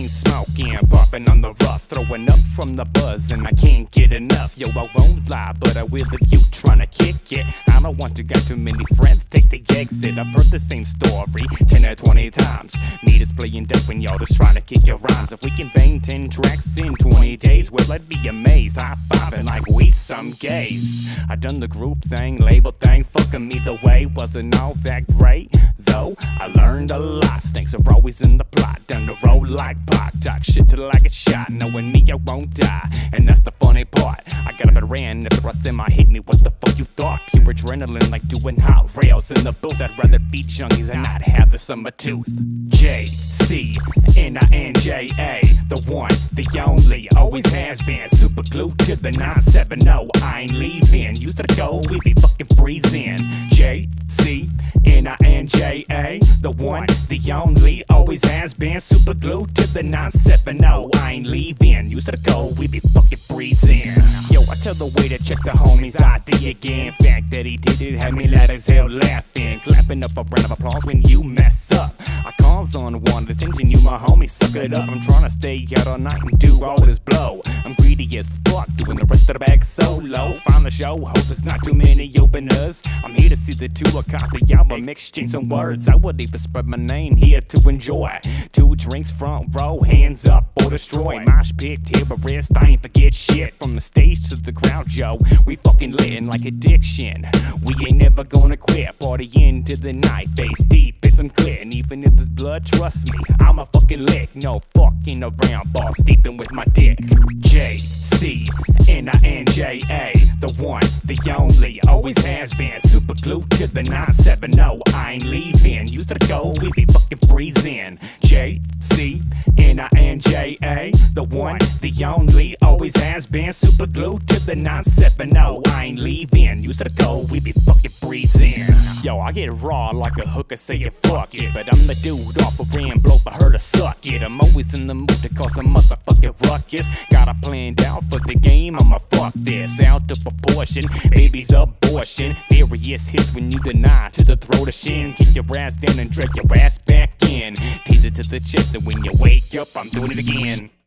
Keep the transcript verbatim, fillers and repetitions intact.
chain smoking, puffing on the rough, throwing up from the buzz, and I can't get enough. Yo, I won't lie, but I will if you tryna kick it. I don't want to got too many friends, take the exit. I've heard the same story ten or twenty times. Me just playing dead when y'all just trying to kick your rhymes. If we can bang ten tracks in twenty days, well, I'd be amazed. High fiving like we some gays. I done the group thing, label thing, fucking me the way. Wasn't all that great, though. I learned a lot. Snakes are always in the plot, down the road like pot. Talk shit till I get shot, knowing me I won't die. And that's the funny part. I got a better ran if the rest in my hit me. What the fuck you thought? Pure adrenaline like doing hot rails in the booth. I'd rather beat junkies and not have the summer tooth. J C N I N J A, the one, the only, always has been. Super glued to the nine seven oh. I ain't leaving. You to go, we be fucking freezing. J C N I N J A, the one, the only, always has been. Super glued to the nine seven oh. I ain't leaving. You to go, we be fucking freezing. Yo, I tell the way to check the homies I D again. Fact that he did it had me loud as hell laughing, clapping up a round of applause when you mess up. I calls on one attention, you my homie, suck it up. I'm trying to stay out all night and do all this blow. I'm greedy as fuck, doing the rest of the bag solo. Find the show, hope there's not too many openers. I'm here to see the two a copy album, exchange some words. I would even spread my name here to enjoy. Two drinks front row, hands up or destroy. Mosh pit, terrorist, I ain't forget shit. From the stage to the crowd, yo, we fucking littin' like addiction. We ain't never gonna quit, party into the night, face deep in some clear. And even if there's blood, trust me, I'm a fucking lick. No fucking around, balls deepin' with my dick. J C N I N J A, the one, the only, always has been. Super glued to the nine seven oh. I ain't leaving. You to go, we be fucking freezing. J C N I N J A, the one, the only, always has been. Super glued to the nine seven oh. I ain't leaving. You to go, we be fucking freezing. Yo, I get raw like a hooker saying fuck it, but I'm the dude offering blow for her to suck it. I'm always in the mood to cause a motherfucking ruckus. Got a planned out for the game, I'ma fuck this out of proportion. Baby's abortion, various hits when you deny to the throat of shin. Kick your ass down and drag your ass back in. Tease it to the chest, and when you wake up, I'm doing it again.